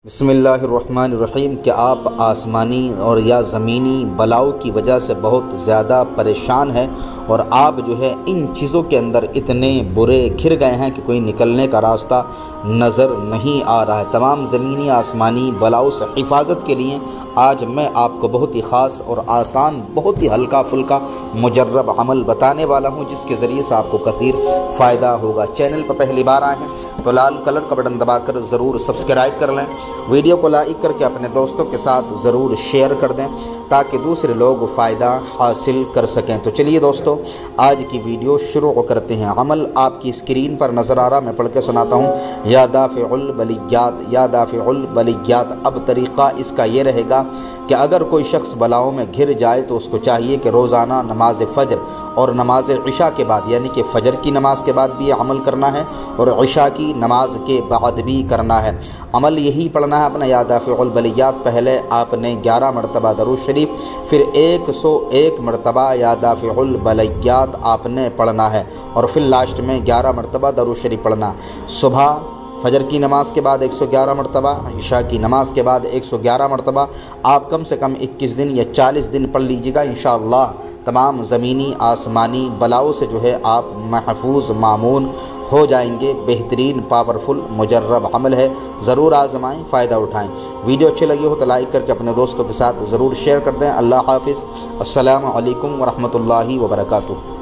بسم اللہ الرحمن الرحیم کہ آپ آسمانی اور یا زمینی بلاؤں کی وجہ سے بہت زیادہ پریشان ہیں اور آپ جو ہے ان چیزوں کے اندر اتنے برے گھر گئے ہیں کہ کوئی نکلنے کا راستہ نظر نہیں آ رہا ہے۔ تمام زمینی آسمانی بلاؤں سے حفاظت کے لیے آج میں آپ کو بہت ہی خاص اور آسان، بہت ہی ہلکا پھلکا مجرب عمل بتانے والا ہوں، جس کے ذریعے سے آپ کو کثیر فائدہ ہوگا۔ چینل پر پہلی بار آئے ہیں تو لال کلر کا بٹن دبا کر ضرور سبسکرائب کر لیں، ویڈیو کو لائک کر کے اپنے دوستوں کے ساتھ ضرور شیئر کر دیں تاکہ دوسرے لوگ فائدہ حاصل کر سکیں۔ تو چلیے دوستو، آج کی ویڈیو شروع کرتے ہیں۔ عمل آپ کی اسکرین پر نظر آ رہا، میں پڑھ کے سناتا ہوں۔ یا دافع البلیات، یا دافع البلیات۔ اب طریقہ اس کا یہ رہے گا کہ اگر کوئی شخص بلاؤں میں گھر جائے تو اس کو چاہیے کہ روزانہ نماز فجر اور نماز عشاء کے بعد، یعنی کہ فجر کی نماز کے بعد بھی یہ عمل کرنا ہے اور عشاء کی نماز کے بعد بھی کرنا ہے۔ عمل یہی پڑھنا ہے اپنا، یا دافع البلیات۔ پہلے آپ نے 11 مرتبہ درود شریف، پھر 101 مرتبہ یا دافع البلیات آپ نے پڑھنا ہے، اور پھر لاسٹ میں 11 مرتبہ درود شریف پڑھنا۔ صبح فجر کی نماز کے بعد 111 مرتبہ، عشاء کی نماز کے بعد 111 مرتبہ۔ آپ کم سے کم 21 دن یا 40 دن پڑھ لیجیے گا، انشاءاللہ تمام زمینی آسمانی بلاؤں سے جو ہے آپ محفوظ مامون ہو جائیں گے۔ بہترین پاورفل مجرب عمل ہے، ضرور آزمائیں، فائدہ اٹھائیں۔ ویڈیو اچھی لگی ہو تو لائک کر کے اپنے دوستوں کے ساتھ ضرور شیئر کر دیں۔ اللہ حافظ، السلام علیکم ورحمۃ اللہ وبرکاتہ۔